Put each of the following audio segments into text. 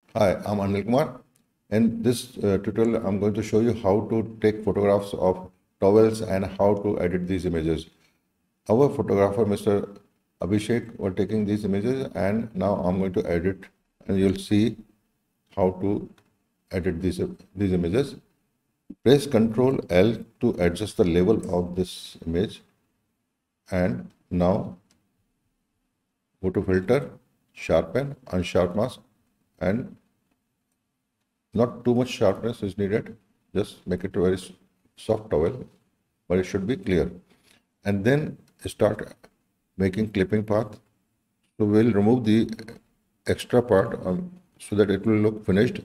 Hi, I'm Anil Kumar. In this tutorial, I'm going to show you how to take photographs of towels and how to edit these images. Our photographer, Mr. Abhishek, was taking these images, and now I'm going to edit, and you'll see how to edit these images. Press Ctrl L to adjust the level of this image, and now go to Filter, Sharpen, Unsharp Mask, and not too much sharpness is needed. Just make it a very soft towel, but it should be clear. And then start making clipping path. So we'll remove the extra part so that it will look finished.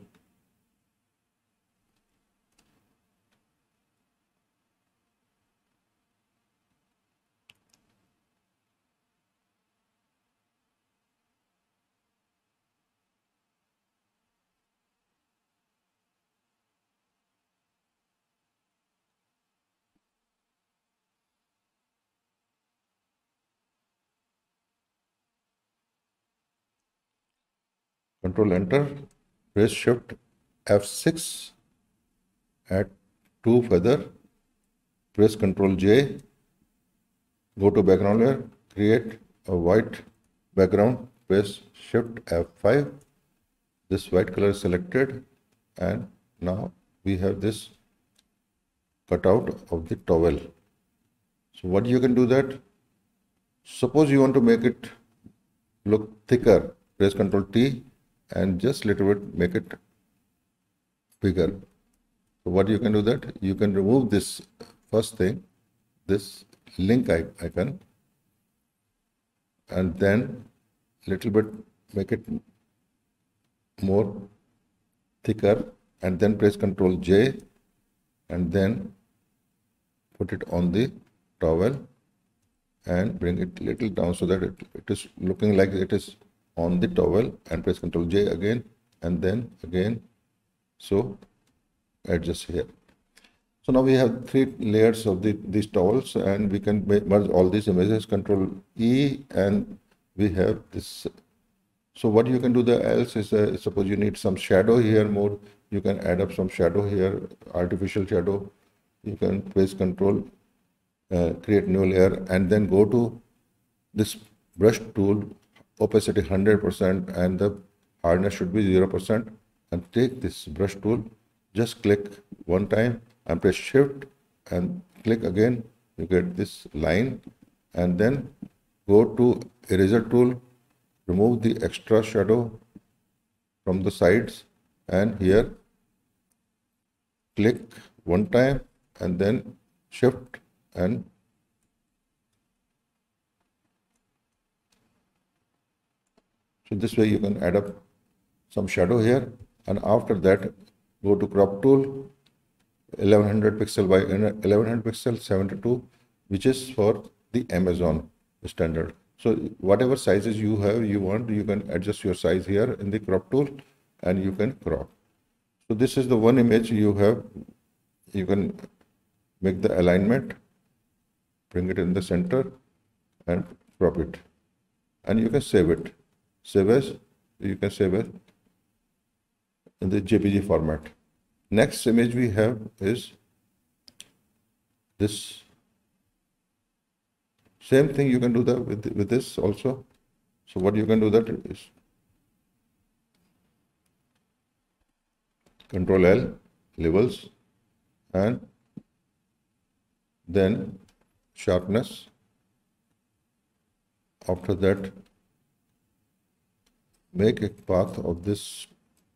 Control Enter, press Shift F6 at 2 feather, press Control J, go to background layer, create a white background, press Shift F5. This white color is selected, and now we have this cutout of the towel. So what you can do that, suppose you want to make it look thicker, press Ctrl T and just little bit make it bigger. So what you can do that, you can remove this first thing, this link icon, and then little bit make it more thicker, and then press Ctrl J and then put it on the towel and bring it little down so that it is looking like it is on the towel, and press Ctrl J again and then again. So adjust here. So now we have 3 layers of these towels, and we can merge all these images. Control E, and we have this. So what you can do the else is, suppose you need some shadow here more, you can add up some shadow here, artificial shadow. You can press Control, create new layer, and then go to this brush tool, opacity 100%, and the hardness should be 0%, and take this brush tool, just click one time and press Shift and click again, you get this line, and then go to eraser tool, remove the extra shadow from the sides, and here click one time and then Shift, and so this way you can add up some shadow here. And after that, go to crop tool, 1100 pixel by 1100 pixel 72, which is for the Amazon standard. So whatever sizes you have, you want, you can adjust your size here in the crop tool, and you can crop. So this is the one image you have. You can make the alignment, bring it in the center, and crop it, and you can save it. Save as, you can save it in the JPG format. Next image we have is this. Same thing you can do that with this also. So what you can do that is Control L, levels, and then sharpness. After that, make a path of this.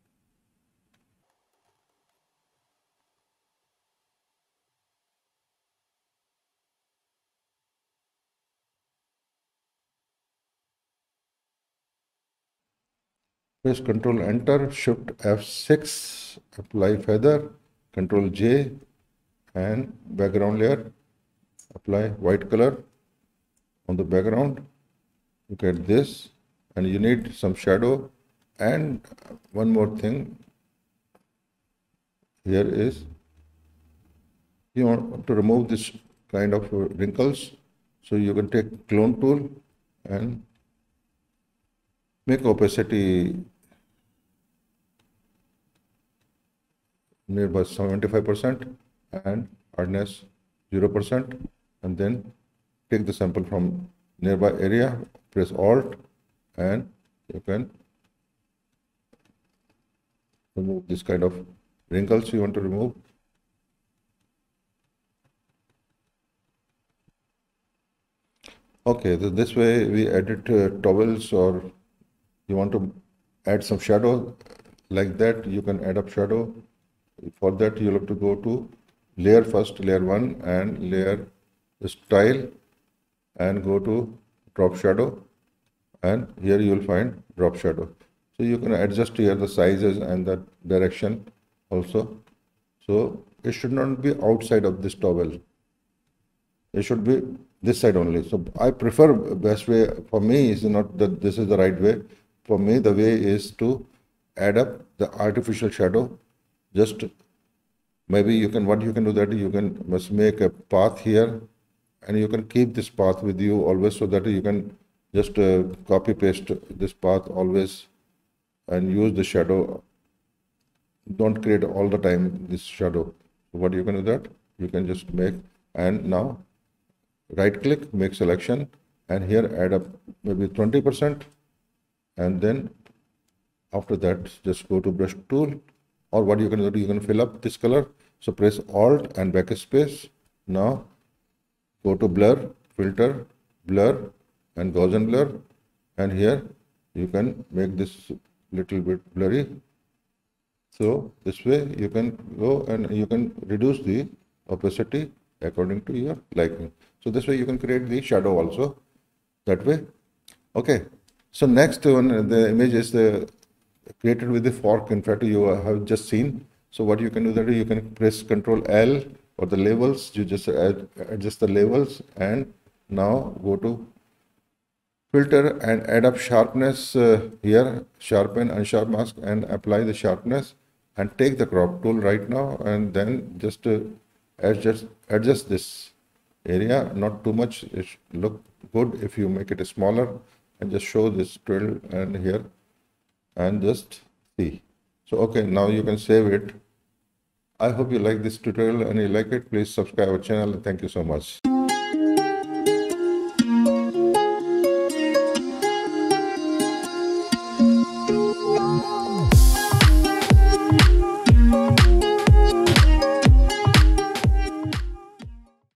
Press Control Enter, Shift F6, apply feather, Control J, and background layer, apply white color on the background. Look at this, and you need some shadow. And one more thing here is, you want to remove this kind of wrinkles, so you can take clone tool and make opacity nearby 75% and hardness 0%, and then take the sample from nearby area, press Alt, and you can remove this kind of wrinkles you want to remove. Okay, so this way we edit towels, or you want to add some shadow like that, you can add up shadow. For that, you'll have to go to layer first, layer 1, and layer style, and go to drop shadow, and here you will find drop shadow. So you can adjust here the sizes and the direction also. So it should not be outside of this towel. It should be this side only. So I prefer, best way for me is not that this is the right way. For me, the way is to add up the artificial shadow. Just maybe you can, what you can do that you can must make a path here, and you can keep this path with you always, so that you can just copy paste this path always and use the shadow. Don't create all the time this shadow. So what you can do that you can just make, and now right click, make selection, and here add up maybe 20%, and then after that just go to brush tool, or what you can do, you can fill up this color. So press Alt and backspace. Now go to blur, filter, blur, and Gaussian blur, and here you can make this little bit blurry. So this way you can go and you can reduce the opacity according to your liking. So this way you can create the shadow also that way. Okay. So next one, the image is created with the fork. In fact, you have just seen. So what you can do that you can press Ctrl L for the labels. You just adjust the labels, and now go to filter and add up sharpness here, sharpen, unsharp mask, and apply the sharpness, and take the crop tool right now, and then just adjust this area, not too much. It look good if you make it smaller, and just show this drill and here, and just see. So okay, now you can save it. I hope you like this tutorial and you like it. Please subscribe our channel. Thank you so much.